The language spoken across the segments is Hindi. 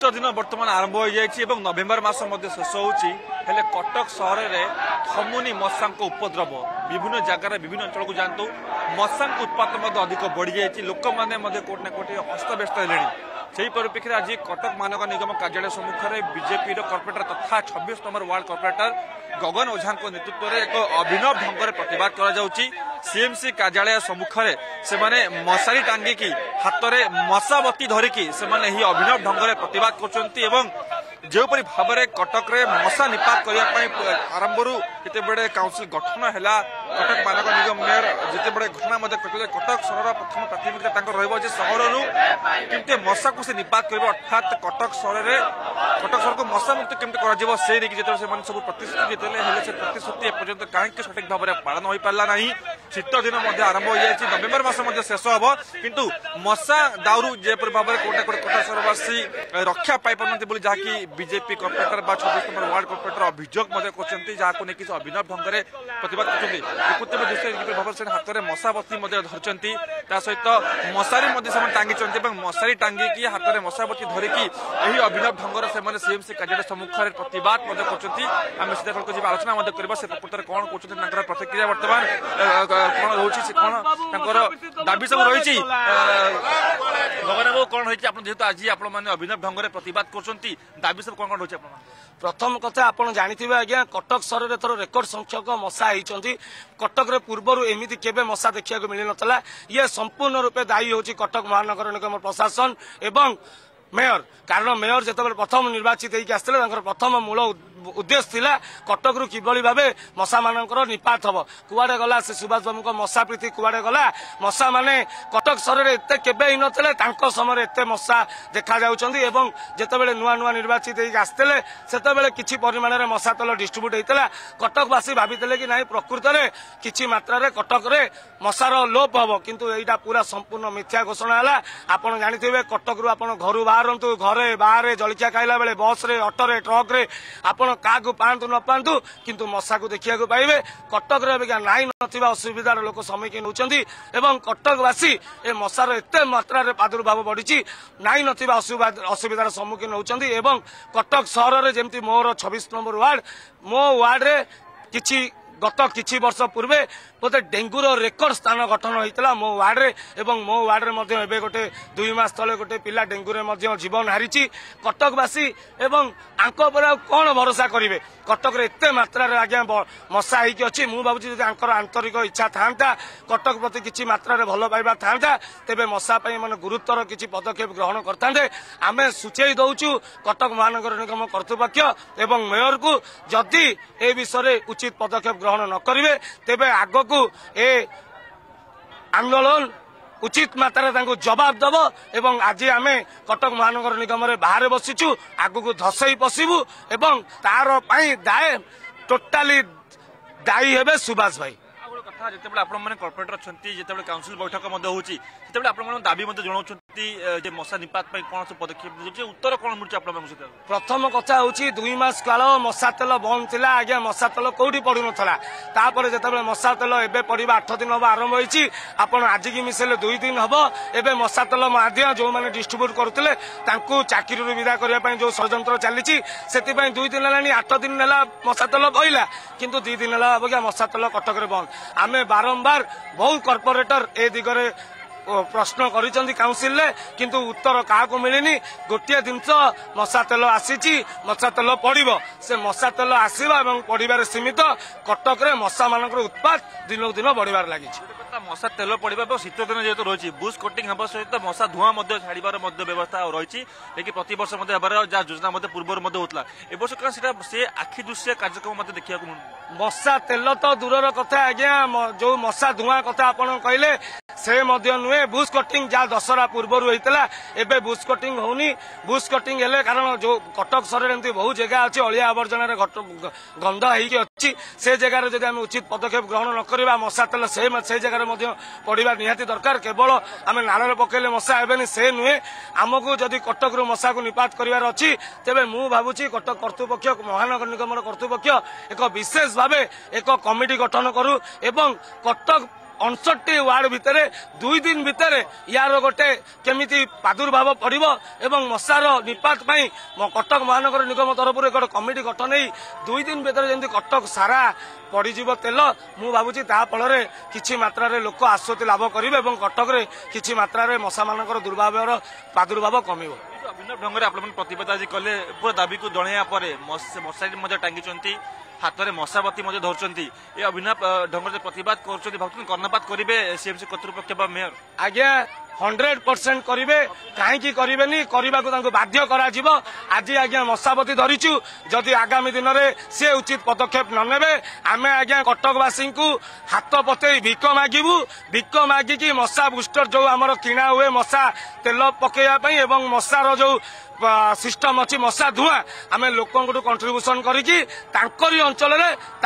दिन बर्तमान आरंभ हो जाए नवेम्बर मास शेष होची कटक सहर में थमुनी मशा उपद्रव विभिन्न जगार विभिन्न अंचल को जानतु मशा उत्पात अधिक बढ़ी जाए लोक मैंने कोटि ना कोटि हस्तव्यस्त है से परिप्रेक्षी आज कटक महानगर निगम कार्यालय सम्मुख में बीजेपी कॉर्पोरेटर तथा 26 नंबर वार्ड कॉर्पोरेटर गगन ओझा नेतृत्व में एक अभिनव ढंग से प्रतिवाद कर सीएमसी कार्यालय सम्मुख में मशारी टांगिकी हाथ में मशाबती धरिकी से अभिनव ढंग से प्रतिवाद कर जोपरी भाव में कटक रे मशा निपात करने आरंभ जिते काउंसिल गठन है कटक महानगर निगम मेयर जिते घोषणा कटक सहर प्रथम प्राथमिकता रही सहर केमती मशा को निपात कर अर्थात कटक सहर को मशा मुक्त केमती कर सब प्रतिश्रुति देते प्रतिश्रुति एपर्यंत कहीं सठिक भाव में पालन हो पारा ना शीत दिन आरंभ हो जाए नवेम्बर मास शेष हम किंतु मशा दाउरू जेपरी भाव में कोटा कोटे कटक सहरवासी रक्षा पाई पारना जहाँकि BJP corporator 26 number ward corporator अभियोग जहाँ नहीं अभिनव ढंग से प्रतिवाद कर दृश्य भाव से हाथ में मशाबती धरती सहित मशारी टांगी मशारी टांगिकी हाथ में मशाबती धरिकी यही अभिनव ढंग से सीएमसी कार्यालय सम्मुख में प्रतिवाद आम सीधा जी आलोचना करवा से प्रकृत में कौन कहते प्रतिक्रिया बर्तमान कौन रोचे कौन दाबी सब रही कौन रही जेहतु आज आप अभिनव ढंग से प्रतिवाद कर दाबी सब कौन कौन रही प्रथम कथा आप जानी आज्ञा कटक सहर में थोड़ा रेकर्ड संख्यक मशा होती कटक रे पूर्वर एमती केबे मशा देखा मिल ना ये संपूर्ण रूपे दायी होची कटक महानगर निगम प्रशासन एवं मेयर कारण मेयर जिते प्रथम निर्वाचित होकर प्रथम मूल उद्देश्य थिला कटक रु किभली भाबे मशा मानकर निपात हम कुआडे गला से सुभाष बाबू मशा प्रीति कुआडे गला मशा माने कटक सहर एते केबे ही नथिले तांको समय एते मशा देखा जाउचंदी एवं जेतेबेले नुआ नुआ निर्वाचित होई आस्तेले सेतेबेले किछि परिमाण रे मशा तल डिस्ट्रीब्यूट हेतला कटकवासी भाबितले कि नाही प्रकृत रे किछि मात्रा रे कटक रे मशार लोप हबो किंतु एइटा पूरा संपूर्ण मिथ्या घोषणा हला आपण जानिथिबे कटक रु आपण घरु बाहरंतु घरे बाहर जलखिया खाइला बेले बस रे ऑटो रे ट्रक रे आपण क्या पातु न पातु किंतु मशा को देखा पाइबे कटक नाई नथिबा असुविधार लोक सम्मुखीन होती कटकवासी ए मशार एत मात्रा प्रादुर्भाव बढ़ी नाई नथिबा असुविधार सम्मुखीन होती कटक सहर में जमी मोर 26 नंबर वार्ड मो वार्ड रे किछि गत किछि वर्ष पूर्वे बोधे डेंगूर रेकर्ड स्थान गठन होता मो वार्ड रे एवं मो वार्ड रे गोटे 2 मास तले गोटे पिला डेंगूरे जीवन हारी कटकवासी एवं आंको पर कौन भरोसा करेंगे कटक रे एते मात्रा रे आज्ञा मशा होगी अच्छी मुझे भावी आंतरिक इच्छा था कटक प्रति किसी मात्रा रे भल पाइबा था तेरे मशा मैंने गुरुतर किसी पदक्षेप ग्रहण करते आम सूचई दौचु कटक महानगर निगम कर्तृपक्ष एवं मेयर को जदि ए विषय उचित पदक्षेप ग्रहण न करेंगे तेरे आग को ए आंदोलन उचित मात्रा जवाब दब एवं आज आम कटक महानगर निगम रे बाहर बसीचु आग को धसई पशिबु एवं तार पाई दाय टोटाली दायी हेबे सुभाष भाई कथा जिते आप कॉर्पोरेटर अच्छा जिते काउंसिल बैठक होती आप दाबी जनाऊँ मशा निपात कौन सब पदक्षेप उत्तर कौन मिलूँ प्रथम कथा हूँ 2 मास काल मशा तेल बंद थिला आज्ञा मशा तेल कौटी पड़ू नाला तापर जिते मशा तेल एवं पड़ा 8 दिन हम आरंभ होती आप आज की मिसेले 2 दिन हम एवं मशा तेल माध्यम जो मैंने डिस्ट्रीब्यूट करते चाकरी विदा करने जो षड्यंत्र चली 2 दिन है 8 दिन है मशा तेल बहला किंतु 2 दिन है मशा तेल कटक बंद आमे बारंबार बहु कॉर्पोरेटर ए दिगरे प्रश्न करिसेंती काउंसिल रे किंतु उत्तर काहाको मिलिनी गोटे जिनस मशा तेल आसी मशा तेल पड़िबो से मशा तेल आसीबा एवं पड़िबार सीमित कटक रे मशा मानकर उत्पाद दिनक दिन बढ़िबार लागि मशा तेल पड़ा शीत दिन जेहतु रही बुश कोटिंग हम सहित मशा धुआं छाड़बार व्यवस्था रही लेकिन प्रति वर्ष जहाँ योजना पूर्व होता ए वर्ष कौन से आखि दृश्य कार्यक्रम देखा मशा तेल तो दूर कथा आज्ञा जो मशा धुआं कथा आप कहले से नुहे बुश कटिंग जहाँ दशहरा पूर्व होता एवं बुश कटिंग होनी बुश कटिंग हेले कारण जो कटक सहर एमती बहुत जगह अच्छी अलिया आवर्जना गंध होती से जगह जब आम उचित पदक्षेप ग्रहण न करवा मशा तेल से जगह पड़ा निहाती दरकार केवल आम नाल पकड़े मशा हेबेनी से नुहे आमको जदि कटक मशा को निपात करार अच्छी तेज मु भावुची कटक कर्तृपक्ष महानगर निगम कर्तृपक्ष एक विशेष भाव एक कमिटी गठन करू एवं कटक 59 वार्ड भितर 2 दिन भितर यार गोटे केमिति प्रादुर्भाव पड़िबो एवं मशार निपात पई कटक महानगर निगम तरफ एक कमिटी गठन नहीं 2 दिन भितर जेमती कटक सारा पड़ीजीव तेल मु भावुची ता फल किछि मात्रा रे लोक आश्वती लाभ करिवे एवं कटक रे किछि मात्रा रे मशा मानकर दुर्भाव्यर प्रादुर्भाव कमिबो। अभिनव ढंग से आप प्रतिबाद आज कले पूरा दाबी को जणया पर मशारी टांगी हाथ में मशाबती धरती ये अभिनव ढंग से प्रतिबाद कर कर्णपात करेंगे सीएमसी कर्तृपक्ष मेयर आज्ञा 100% करेंगे कहीं करेनि करने बाध्य करा आज आज्ञा मशाबती धरीचु जदि आगामी दिन में सी उचित पदक्षेप न नेबे आमे आज्ञा कटकवासी को हाथ पते भिक मागिबू भिक मागिकी मशा बुस्टर जो आमर किणा हुए मशा तेल पकेवाई एवं मशार जो सिस्टम अच्छी मशा धुआं आम लोक कंट्रीब्यूशन करी अंचल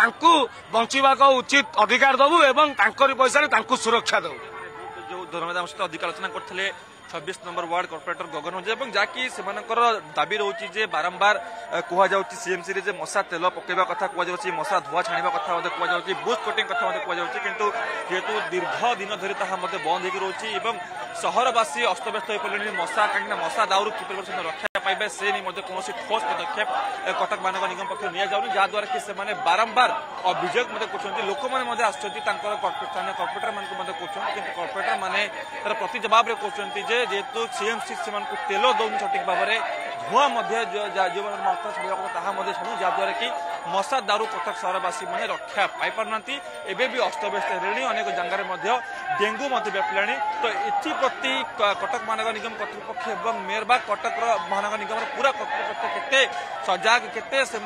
बंचवा उचित अधिकार दबू एवं पैसा सुरक्षा दबू। जो धर्मदाम सहित अधिक आलोचना करते 26 नंबर वार्ड कॉर्पोरेटर गगन मझी जहाँकि दाबी रोचे बारंबार कहु सीएमसी रे मशा तेल पकेवा कथा कहु मशा धुआ छाणा कथा कहु बुथ कटिंग कथा कहु किंतु जेहेतु दीर्घ दिन धरी ताहा बंद हो रोचे सहरवासी अस्तव्यस्त हो पड़े मशा कहीं मशा दाउरू किपर रक्षा पाइबे से नहीं कौन ठोस पदक्षेप कटक महानगर निगम पक्ष नि जाऊनी जहाद्वारा कि से बारंबार अभियोग कर लोक मैंने स्थानीय कॉर्पोरेटर मान कॉर्पोरेटर मैंने तार प्रति जवाब कहते जेहेतु सीएमसी से तेल दौन सठिक भाव में धुआं जो मात्रा छाड़ा छाड़ू जहाद्वारा कि मशा दारू कटक सहरवासी मैंने रक्षा पाई पारना एवं भी अस्तव्यस्त हेले अनेक जगह डेंगू व्यापिला तो एप्रति कटक महानगर निगम कर्तृपक्ष और मेयर बा कटक महानगर निगम पूरा कर्तृपक्ष केते सजग केते से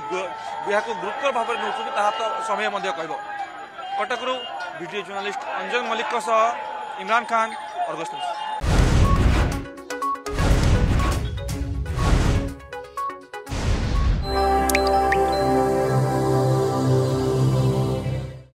गुरुत्व भाव में नौ तो समय कह Cuttack video journalist Anjan Mallik Imran Khan Argus.